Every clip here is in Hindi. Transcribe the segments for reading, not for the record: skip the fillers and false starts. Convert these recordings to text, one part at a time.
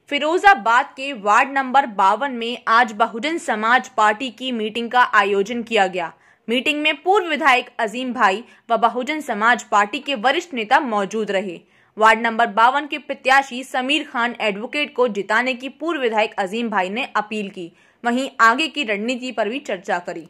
फिरोजाबाद के वार्ड नंबर 52 में आज बहुजन समाज पार्टी की मीटिंग का आयोजन किया गया। मीटिंग में पूर्व विधायक अजीम भाई व बहुजन समाज पार्टी के वरिष्ठ नेता मौजूद रहे। वार्ड नंबर 52 के प्रत्याशी समीर खान एडवोकेट को जिताने की पूर्व विधायक अजीम भाई ने अपील की। वहीं आगे की रणनीति पर भी चर्चा करी।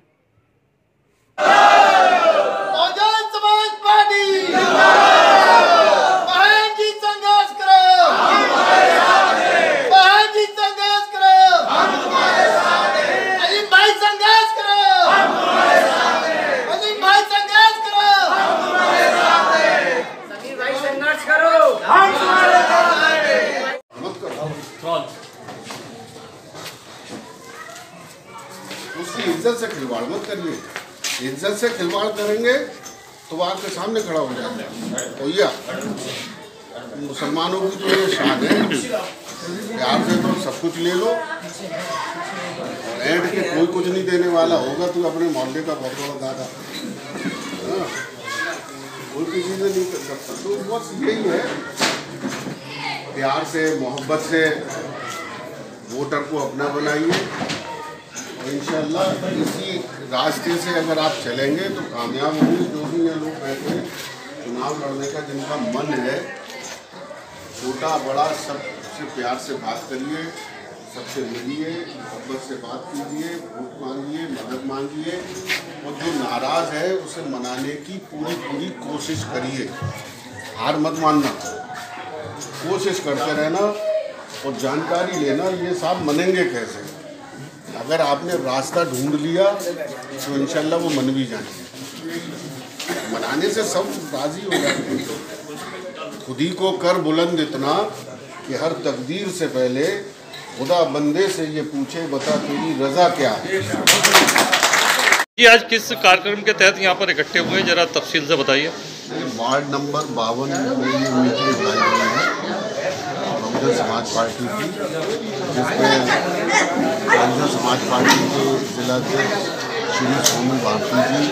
उसकी इज्जत से खिलवाड़ मत करिए। इज्जत से खिलवाड़ करेंगे तो आपके सामने खड़ा हो जाएगा। भैया मुसलमानों की तो ये शान है, प्यार से तो सब कुछ ले लो। ऐड के कोई कुछ नहीं देने वाला होगा तो अपने मोहल्ले का बहुत बड़ा दादा, कोई किसी से नहीं कर सकता। तो बस यही है, प्यार से मोहब्बत से वोटर को अपना बनाइए। इंशाल्लाह इसी रास्ते से अगर आप चलेंगे तो कामयाब होंगे। जो भी ये लोग बैठे हैं चुनाव लड़ने का, जिनका मन है, छोटा बड़ा सबसे प्यार से बात करिए, सबसे मिलिए, मोहब्बत से बात कीजिए, वोट मांगिए, मदद मांगिए और जो नाराज़ है उसे मनाने की पूरी कोशिश करिए। हार मत मानना, कोशिश करते रहना और जानकारी लेना ये साहब मनेंगे कैसे। अगर आपने रास्ता ढूंढ लिया तो इंशाल्लाह वो मन भी जाएंगे। मनाने से सब राजी हो जाएंगे। खुद ही को कर बुलंद इतना कि हर तकदीर से पहले खुदा बंदे से ये पूछे, बता तेरी रजा क्या है। ये आज किस कार्यक्रम के तहत यहाँ पर इकट्ठे हुए, जरा तफसील से बताइए। वार्ड नंबर 52 में ये मीटिंग बुलाई गई है बहुजन समाज पार्टी की, जिसमें बहुजन समाज पार्टी के जिलाध्यक्ष श्री सोनू भारती जी,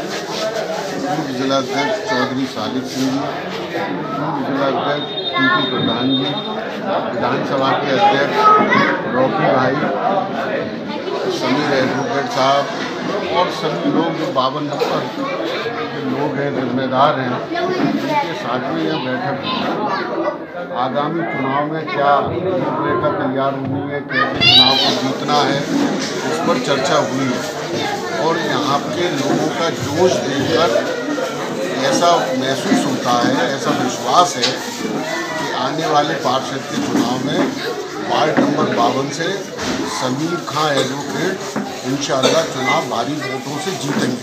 पूर्व जिलाध्यक्ष चौधरी सालिक सिंह जी, पूर्व जिलाध्यक्ष टीपी प्रधान जी, विधानसभा के अध्यक्ष रॉकी भाई, समीर एडवोकेट साहब और सभी लोग जो 52 नंबर के लोग हैं, जिम्मेदार हैं, उनके साथ में यह बैठक आगामी चुनाव में क्या रूपरेखा तैयार हुई है, कैसे चुनाव को जीतना है, इस पर चर्चा हुई है। और यहाँ के लोगों का जोश देखकर ऐसा महसूस होता है, ऐसा विश्वास है कि आने वाले पार्षद के चुनाव में वार्ड नंबर 52 से समीर खान एडवोकेट इंशाअल्लाह चुनाव भारी वोटों से जीतेंगे।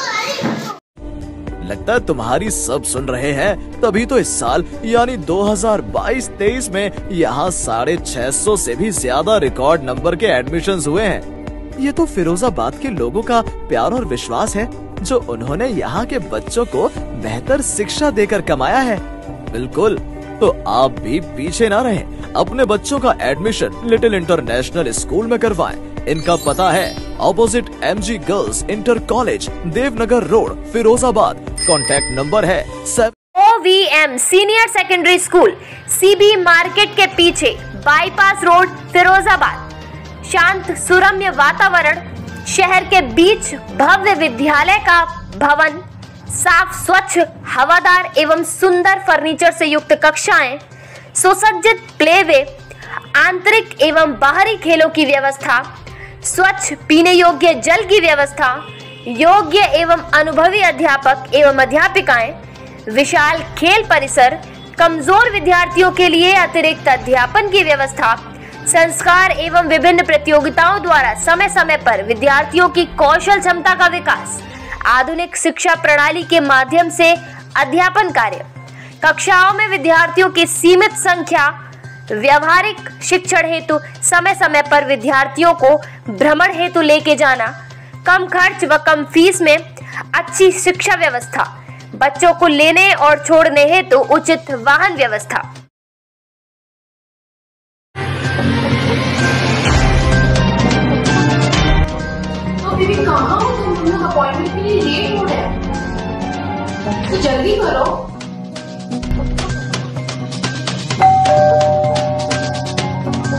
लगता है तुम्हारी सब सुन रहे हैं, तभी तो इस साल यानी 2022-23 में यहाँ 650 से भी ज्यादा रिकॉर्ड नंबर के एडमिशन्स हुए हैं। ये तो फिरोजाबाद के लोगों का प्यार और विश्वास है, जो उन्होंने यहाँ के बच्चों को बेहतर शिक्षा देकर कमाया है। बिल्कुल, तो आप भी पीछे ना रहें, अपने बच्चों का एडमिशन लिटिल इंटरनेशनल स्कूल में करवाएं। इनका पता है opposite MG girls inter college, Devnagar road, Firozabad. Contact number है OVM senior secondary school, CB market के पीछे, बाईपास रोड, फिरोजाबाद। शांत सुरम्य वातावरण, शहर के बीच भव्य विद्यालय का भवन, साफ स्वच्छ हवादार एवं सुंदर फर्नीचर से युक्त कक्षाएं, सुसज्जित प्लेवे, आंतरिक एवं बाहरी खेलों की व्यवस्था, स्वच्छ पीने योग्य जल की व्यवस्था, योग्य एवं अनुभवी अध्यापक एवं अध्यापिकाएं, विशाल खेल परिसर, कमजोर विद्यार्थियों के लिए अतिरिक्त अध्यापन की व्यवस्था, संस्कार एवं विभिन्न प्रतियोगिताओं द्वारा समय समय पर विद्यार्थियों की कौशल क्षमता का विकास, आधुनिक शिक्षा प्रणाली के माध्यम से अध्यापन कार्य, कक्षाओं में विद्यार्थियों की सीमित संख्या, व्यावहारिक शिक्षण हेतु समय समय पर विद्यार्थियों को भ्रमण हेतु लेके जाना, कम खर्च व कम फीस में अच्छी शिक्षा व्यवस्था, बच्चों को लेने और छोड़ने हेतु उचित वाहन व्यवस्था। तो दीदी कहाँ हो तुम? अपॉइंटमेंट के लिए लेट हो रहा है, तो जल्दी करो।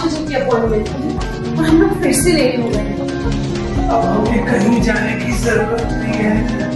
बजे की अपॉइंटमेंट थी और हम लोग फिर से लेट हो गए। अब हमें कहीं जाने की जरूरत नहीं है।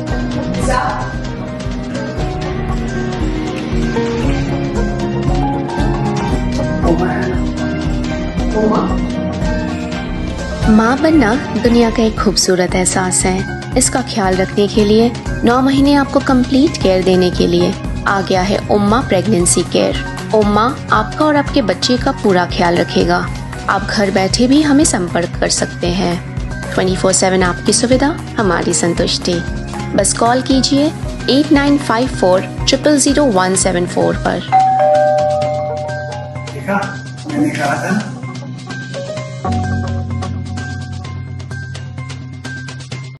माँ बनना दुनिया का एक खूबसूरत एहसास है। इसका ख्याल रखने के लिए 9 महीने आपको कंप्लीट केयर देने के लिए आ गया है उम्मा प्रेगनेंसी केयर। उम्मा आपका और आपके बच्चे का पूरा ख्याल रखेगा। आप घर बैठे भी हमें संपर्क कर सकते हैं। 24/7 आपकी सुविधा, हमारी संतुष्टि। बस कॉल कीजिए 8954 0000174 पर। देखा, मैंने कहा था ना।